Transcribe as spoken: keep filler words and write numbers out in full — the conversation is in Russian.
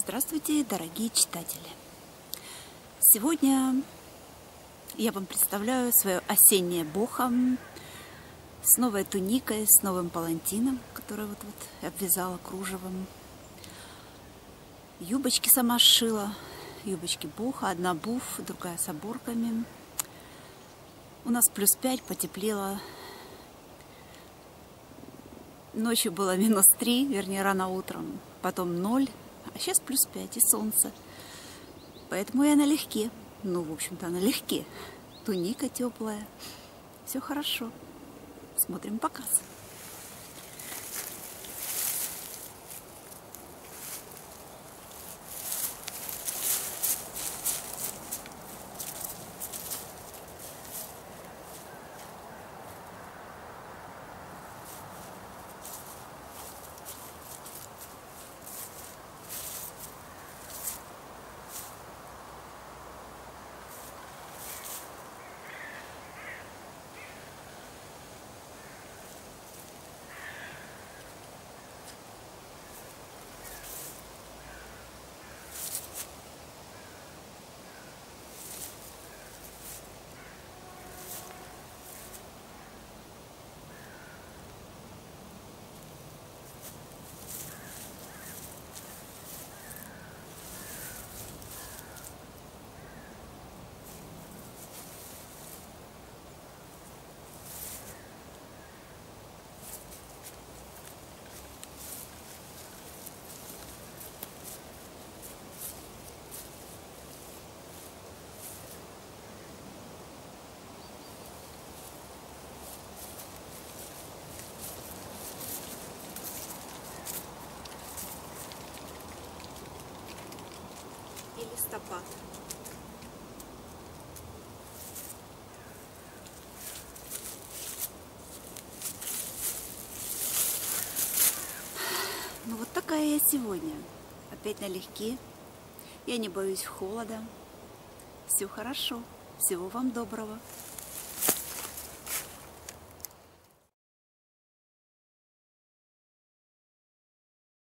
Здравствуйте, дорогие читатели! Сегодня я вам представляю свое осеннее бохо с новой туникой, с новым палантином, который вот, вот обвязала кружевом. Юбочки сама сшила, юбочки бохо, одна буф, другая с оборками. У нас плюс пять, потеплело. Ночью было минус три, вернее, рано утром, потом ноль. А сейчас плюс пять и солнце. Поэтому я налегке. Ну, в общем-то, налегке. Туника теплая. Все хорошо. Смотрим показ. И листопад. Ну вот такая я сегодня. Опять налегке. Я не боюсь холода. Все хорошо. Всего вам доброго.